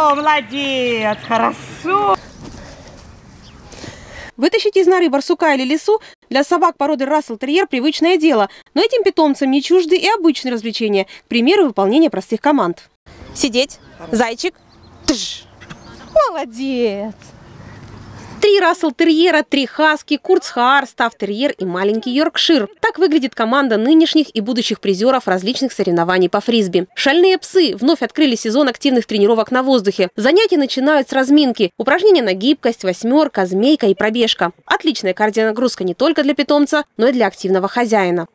О, молодец, хорошо. Вытащить из норы барсука или лису для собак породы рассел-терьер привычное дело. Но этим питомцам не чужды и обычные развлечения. К примеру, выполнение простых команд. Сидеть. Зайчик. Тш. Молодец. 3 рассел-терьера, 3 хаски, курцхаар, стафф-терьер и маленький йоркшир. Так выглядит команда нынешних и будущих призеров различных соревнований по фрисби. Шальные псы вновь открыли сезон активных тренировок на воздухе. Занятия начинают с разминки. Упражнения на гибкость, восьмерка, змейка и пробежка. Отличная кардионагрузка не только для питомца, но и для активного хозяина.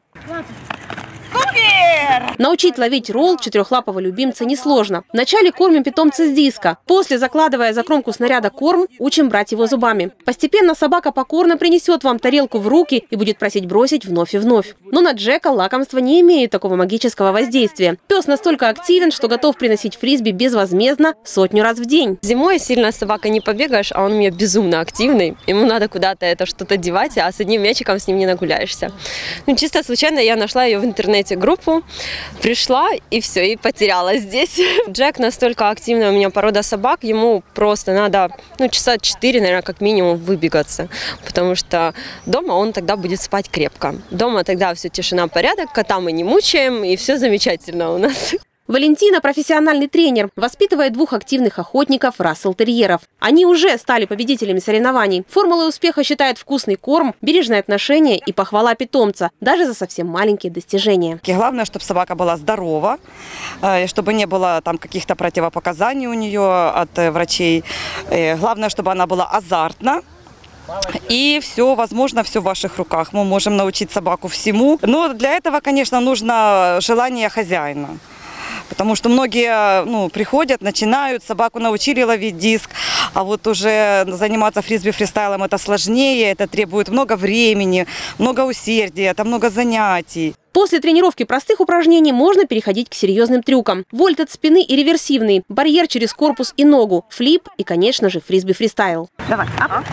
Научить ловить ролл четырехлапого любимца несложно. Вначале кормим питомца с диска. После, закладывая за кромку снаряда корм, учим брать его зубами. Постепенно собака покорно принесет вам тарелку в руки и будет просить бросить вновь и вновь. Но на Джека лакомство не имеет такого магического воздействия. Пес настолько активен, что готов приносить фрисби безвозмездно 100 раз в день. Зимой сильно с собакой не побегаешь, а он у меня безумно активный. Ему надо куда-то это что-то девать, а с одним мячиком с ним не нагуляешься. Ну, чисто случайно я нашла ее в интернете группу. Пришла и все, и потерялась здесь. Джек настолько активная у меня порода собак, ему просто надо часа 4, наверное, как минимум выбегаться. Потому что дома он тогда будет спать крепко. Дома тогда все тишина, порядок, кота мы не мучаем, и все замечательно у нас. Валентина – профессиональный тренер, воспитывает 2 активных охотников рассел-терьеров. Они уже стали победителями соревнований. Формулой успеха считает вкусный корм, бережное отношение и похвала питомца, даже за совсем маленькие достижения. Главное, чтобы собака была здорова, чтобы не было там каких-то противопоказаний у нее от врачей. Главное, чтобы она была азартна. И все, возможно, все в ваших руках. Мы можем научить собаку всему. Но для этого, конечно, нужно желание хозяина. Потому что многие приходят, начинают, собаку научили ловить диск, а вот уже заниматься фрисби-фристайлом это сложнее, это требует много времени, много усердия, это много занятий. После тренировки простых упражнений можно переходить к серьезным трюкам. Вольт от спины и реверсивный, барьер через корпус и ногу, флип и, конечно же, фрисби-фристайл. Давай, ап.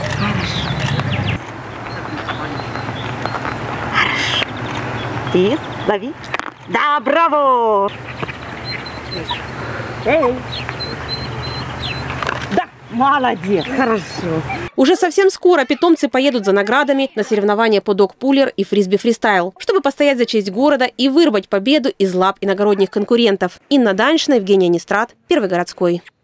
Хорошо. Лови. Да, браво! Эй! Да, молодец, хорошо. Уже совсем скоро питомцы поедут за наградами на соревнования по дог-пулер и фрисби-фристайл, чтобы постоять за честь города и вырвать победу из лап иногородних конкурентов. Инна Даньшина, Евгения Нестрат, Первый городской.